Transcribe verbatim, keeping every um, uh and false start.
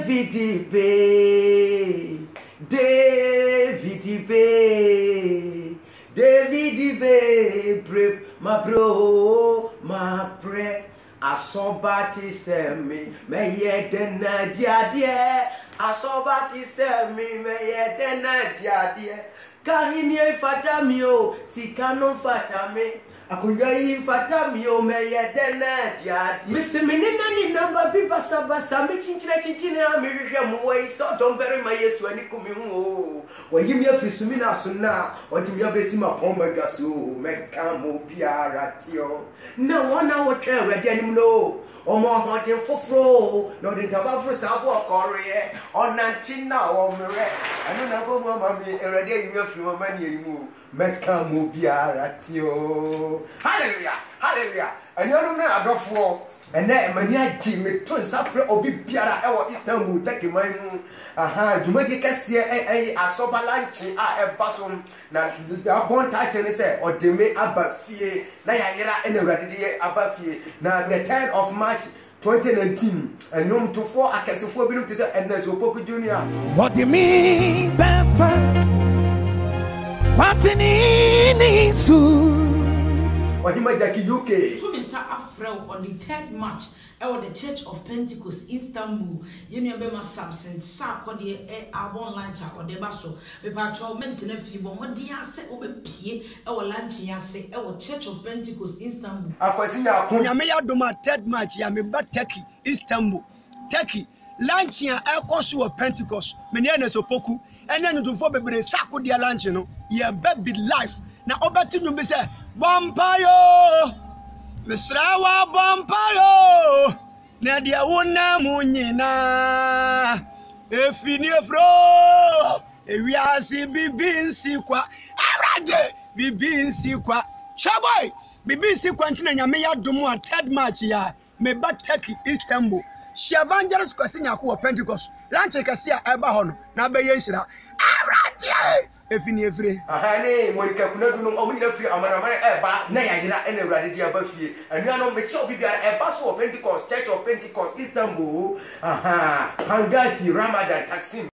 David Bay, David Bay, David Bay, brave, my bro, my prayer. I saw Batty send me, may yet then dear dear. I saw Batty send me, may yet then dear dear. Kahini fatamio, si canon fatame. Akunyai fatamio, may yet then dear dear. Miss Minani number people sabasa, making chinchina, Miriam way, so don't bury my yes when you come in. When you me a fisumina suna, or to me a besima pomagasu, make camo piaratio. No one hour care ready anymore. Or more haunting for fro, not in Tabafro Sabo Korea, or Nantina or Mire. I don't know what mammy already in your few money move. Mecamo piaratio. Hallelujah, hallelujah. And you don't know about four. And then mania Jimmy to suffer or be piara or Istanbul take my moon. Aha, to make a see a sober lunch a bathroom. Now the born title is or de me about fear. Nayara and a ready about fear. Now the tenth of March twenty nineteen and no to four I can see four minutes and there's Opoku Junior What do you mean, Befa? What's in it? U K. To Mister Afrel on the third March, our the Church of Pentecost Istanbul, Union Bema Samson, Sarkodi, a Arbon Lancha or the Basso, the Patrol Mentin if you want what the answer over P, our Lanchia say, our Church of Pentecost Istanbul. Akwasinya Kunyamea Duma third March, Yamiba Turkey, Istanbul, Turkey, Lanchia, Air Cosu of Pentecost, Meniana Sopoku, and then to four baby Sarkodia Lanchino, ye baby life. Now, Obertino be say, Bompayo, Misrawa Bompayo, Nadia Wuna Munina, Efini Fro, Eviasi Bibin Siqua, Arade, Bibin Siqua, Chaboy, Bibin Siquantina Yamea Dumo, third March ya, me bat Turkey, Istanbul, Shavangerous Casina who Pentecost, Lanche Cassia Abahon, Nabayesra, Arade. Efini efre ahane monika kunadu no omo nyina firi amanama eba na yayira ene urade dia ba fie anu no meche obi bia eba so Pentecost Church of Pentecost Istanbul aha hangati Ramadan Taksim